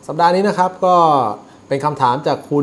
สัปดาห์นี้นะครับก็เป็นคำถามจากคุณ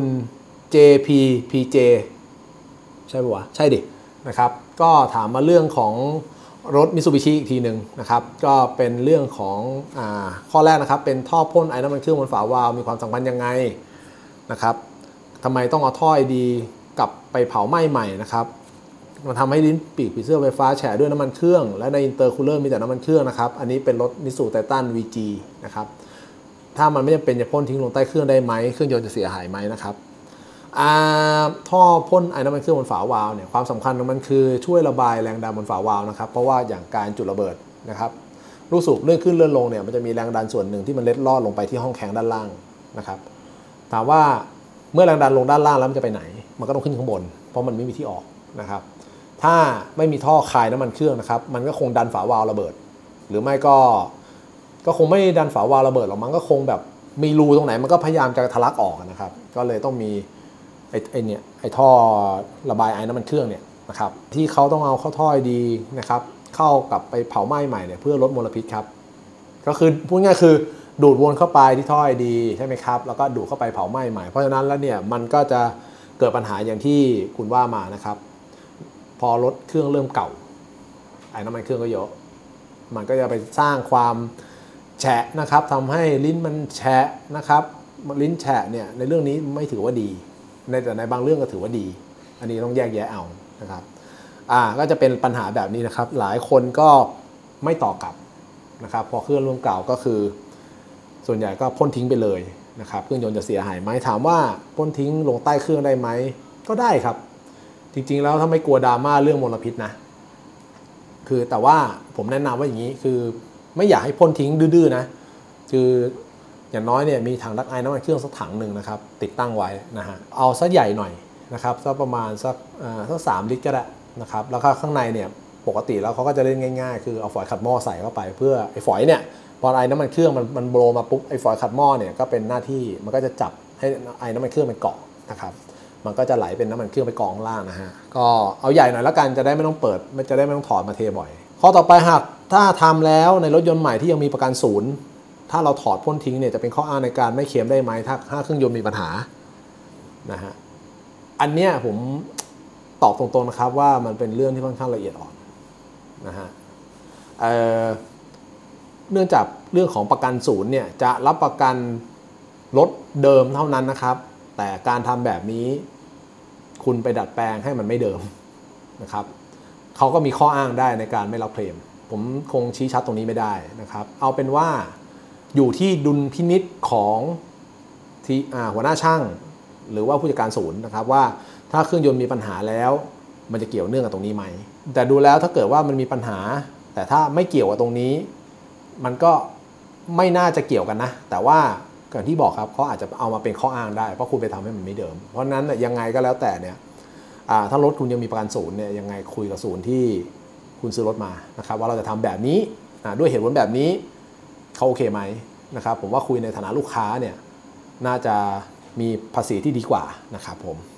JPPJ ใช่ปะวะใช่ดินะครับก็ถามมาเรื่องของรถ Mitsubishi อีกทีหนึ่งนะครับก็เป็นเรื่องของข้อแรกนะครับเป็นท่อพ่นไอน้ำมันเครื่องบนฝาวาล์วมีความสำคัญยังไงนะครับทำไมต้องเอาท่อไอดีกลับไปเผาไหม้ใหม่นะครับมันทำให้ลิ้นปีกผีเสื้อไฟฟ้าแฉะด้วยน้ำมันเครื่องและในอินเตอร์คูลเลอร์มีแต่น้ำมันเครื่องนะครับอันนี้เป็นรถ Mitsubishi Titan VG นะครับถ้ามันไม่จำเป็นจะพ่นทิ้งลงใต้เครื่องได้ไหมเครื่องยนต์จะเสียหายไหมนะครับท่อพ่นไอน้ำมันเครื่องบนฝาวาล์วเนี่ยความสำคัญของมันคือช่วยระบายแรงดันบนฝาวาล์วนะครับเพราะว่าอย่างการจุดระเบิดนะครับลูกสูบเลื่อนขึ้นเลื่อนลงเนี่ยมันจะมีแรงดันส่วนหนึ่งที่มันเล็ดลอดลงไปที่ห้องแข็งด้านล่างนะครับถามว่าเมื่อแรงดันลงด้านล่างแล้วมันจะไปไหนมันก็ต้องขึ้นข้างบนเพราะมันไม่มีที่ออกนะครับถ้าไม่มีท่อคายน้ำมันเครื่องนะครับมันก็คงดันฝาวาล์วระเบิดหรือไม่ก็คงไม่ดันฝาวาล์วระเบิดหรอกมันก็คงแบบมีรูตรงไหนมันก็พยายามจะทะลักออกนะครับก็เลยต้องมีไอ้ท่อระบายไอน้ำมันเครื่องเนี่ยนะครับที่เขาต้องเอาเข้าท่อดีนะครับเข้ากับไปเผาไหม้ใหม่เนี่ยเพื่อลดมลพิษครับก็คือพูดง่ายคือดูดวนเข้าไปที่ท่อดีใช่ไหมครับแล้วก็ดูดเข้าไปเผาไหม้ใหม่เพราะฉะนั้นแล้วเนี่ยมันก็จะเกิดปัญหาอย่างที่คุณว่ามานะครับพอรถเครื่องเริ่มเก่าไอน้ำมันเครื่องก็เยอะมันก็จะไปสร้างความแฉะนะครับทำให้ลิ้นมันแฉะนะครับลิ้นแฉะเนี่ยในเรื่องนี้ไม่ถือว่าดีแต่ในบางเรื่องก็ถือว่าดีอันนี้ต้องแยกแยะเอานะครับก็จะเป็นปัญหาแบบนี้นะครับหลายคนก็ไม่ต่อกลับนะครับพอเครื่องร่วมเก่าก็คือส่วนใหญ่ก็พ่นทิ้งไปเลยนะครับเครื่องยนต์จะเสียหายไหมถามว่าพ่นทิ้งลงใต้เครื่องได้ไหมก็ได้ครับจริงๆแล้วถ้าไม่กลัวดราม่าเรื่องมลพิษนะคือแต่ว่าผมแนะนำว่าอย่างนี้คือไม่อยากให้พ่นทิ้งดื้อๆนะคืออย่างน้อยเนี่ยมีถังดักไอน้ำมันเครื่องสักถังหนึ่งนะครับติดตั้งไว้นะฮะเอาซะใหญ่หน่อยนะครับสักประมาณสัก3 ลิตรก็ได้นะครับแล้วก็ข้างในเนี่ยปกติแล้วเขาก็จะเล่นง่ายๆคือเอาฝอยขัดหม้อใส่เข้าไปเพื่อไอ้ฝอยเนี่ยพอไอน้ำมันเครื่องมันโบรมาปุ๊บไอ้ฝอยขัดหม้อเนี่ยก็เป็นหน้าที่มันก็จะจับให้ไอน้ำมันเครื่องมันเกาะนะครับมันก็จะไหลเป็นน้ำมันเครื่องไปกองล่างนะฮะก็เอาใหญ่หน่อยแล้วกันจะได้ไม่ต้องเปิดจะได้ไม่ต้องถอดมาเทบ่อยข้อต่อไปหากถ้าทำแล้วในรถยนต์ใหม่ที่ยังมีประกันศูนย์ถ้าเราถอดพ่นทิ้งเนี่ยจะเป็นข้ออ้างในการไม่เคลมได้ไหมถ้าเครื่องยนต์มีปัญหานะฮะอันเนี้ยผมตอบตรงๆนะครับว่ามันเป็นเรื่องที่ค่อนข้างละเอียดอ่อนนะฮะเนื่องจากเรื่องของประกันศูนย์เนี่ยจะรับประกันรถเดิมเท่านั้นนะครับแต่การทำแบบนี้คุณไปดัดแปลงให้มันไม่เดิมนะครับเขาก็มีข้ออ้างได้ในการไม่รับเคลมผมคงชี้ชัดตรงนี้ไม่ได้นะครับเอาเป็นว่าอยู่ที่ดุลพินิจของที่หัวหน้าช่างหรือว่าผู้จัดการศูนย์นะครับว่าถ้าเครื่องยนต์มีปัญหาแล้วมันจะเกี่ยวเนื่องกับตรงนี้ไหมแต่ดูแล้วถ้าเกิดว่ามันมีปัญหาแต่ถ้าไม่เกี่ยวกับตรงนี้มันก็ไม่น่าจะเกี่ยวกันนะแต่ว่าอย่างที่บอกครับเขาอาจจะเอามาเป็นข้ออ้างได้เพราะคุณไปทำให้มันไม่เดิมเพราะนั้นยังไงก็แล้วแต่เนี่ยถ้ารถคุณยังมีประกันศูนย์เนี่ยยังไงคุยกับศูนย์ที่คุณซื้อรถมานะครับว่าเราจะทำแบบนี้ด้วยเหตุผลแบบนี้เขาโอเคไหมนะครับผมว่าคุยในฐานะลูกค้าเนี่ยน่าจะมีภาษีที่ดีกว่านะครับผม